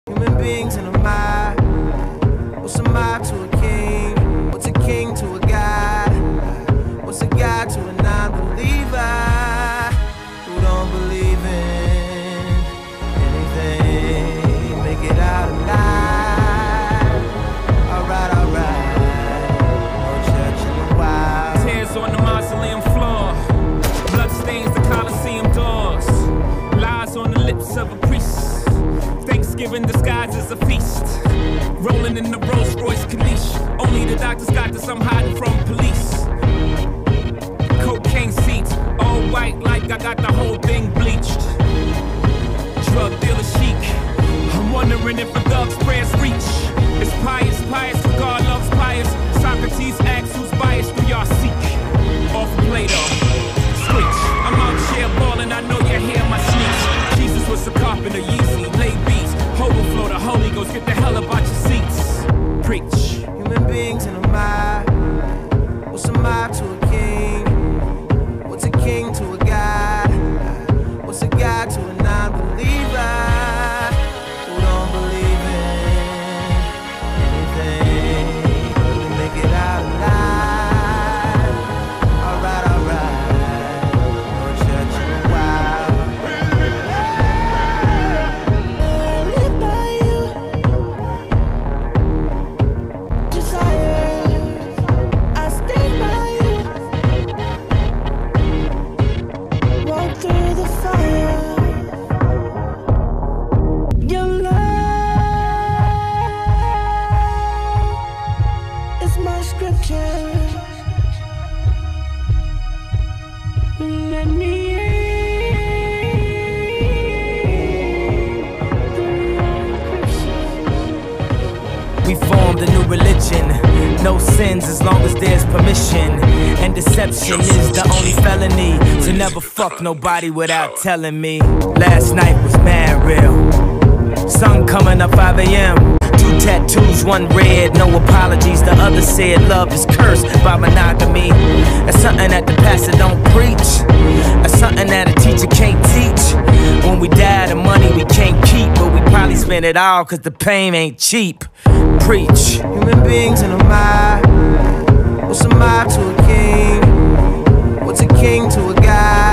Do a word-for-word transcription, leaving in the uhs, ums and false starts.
Human beings in a mob. What's a mob to a king? What's a king to a god? What's a god to a non-believer who don't believe in anything? Make it out alive. Alright, alright. No church in the wild. Tears on the mausoleum floor. Blood stains the Colosseum doors. Lies on the lips of a priest. Thanksgiving disguised as a feast. Rolling in the Rolls Royce Corniche. Only the doctors got this, I'm hiding from police. Cocaine seats, all white like I got the whole thing bleached. Drug dealer chic. I'm wondering if a thug's prayers reach. It's pious, pious, for God loves pious. Socrates asks who's biased, do y'all seek? Off Plato, switch. I'm out here balling, I know you hear my sneaks. Jesus was a carpenter, Yeezy, lay beats. Overflow, the Holy Ghost, get the hell up out your seats. Preach. Human beings in a mob. What's a mob to a king? What's a king to a god? What's a god to a non-believer who don't believe in anything? We make it out alive. Alright, alright. No church in the wild. Live by you. Desire. I stay by you. Walk through the fire. Your love is my scripture. Let me in. We formed a new religion. No sins as long as there's permission. And deception is the only felony. So never fuck nobody without telling me. Last night was mad real. Sun coming up five A M Two tattoos, one red, no apologies. The other said love is cursed by monogamy. That's something that the pastor don't preach. That's something that a teacher can't teach. When we die, the money we can't keep, but we probably spend it all cause the pain ain't cheap. Preach. Human beings in a mob. What's a mob to a king? What's a king to a god?